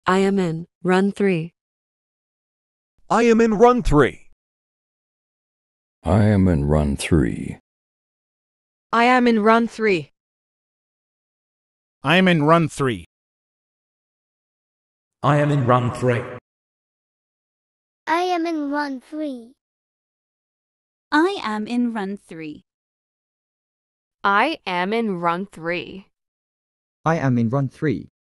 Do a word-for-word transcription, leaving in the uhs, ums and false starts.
I am in run three. I am in run three. I am in run three. I am in run three. I am in run three. I am in run three. I am in run three. I am in run three. I am in run three. I am in run three.